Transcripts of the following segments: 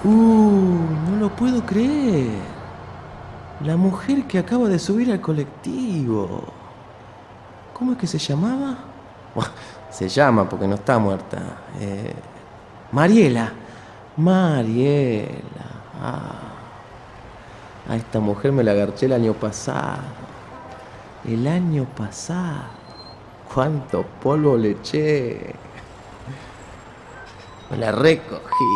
No lo puedo creer. La mujer que acaba de subir al colectivo. ¿Cómo es que se llamaba? Buah, se llama porque no está muerta. Mariela. Mariela. A esta mujer me la agarché el año pasado. El año pasado. ¿Cuánto polvo le eché? Me la recogí.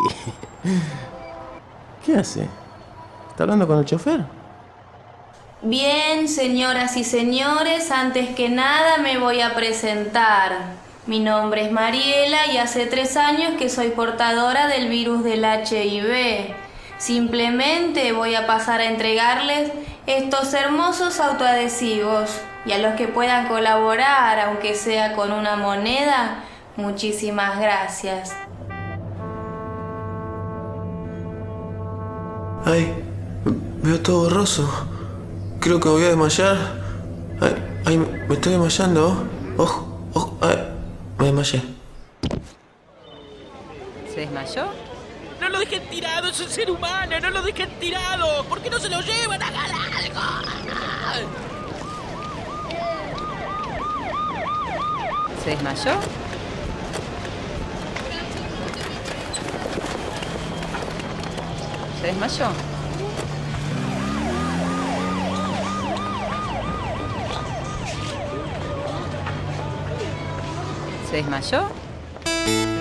¿Qué hace? ¿Está hablando con el chofer? Bien, señoras y señores, antes que nada me voy a presentar. Mi nombre es Mariela y hace 3 años que soy portadora del virus del HIV. Simplemente voy a pasar a entregarles estos hermosos autoadhesivos y a los que puedan colaborar, aunque sea con una moneda, muchísimas gracias. Ay, veo todo borroso. Creo que me voy a desmayar. Ay, me estoy desmayando. Ojo, ojo, ay, me desmayé. ¿Se desmayó? ¡No lo dejen tirado! ¡Es un ser humano! ¡No lo dejen tirado! ¿Por qué no se lo llevan? ¡Hagan algo! ¿Se desmayó? ¿Se desmayó? ¿Se desmayó?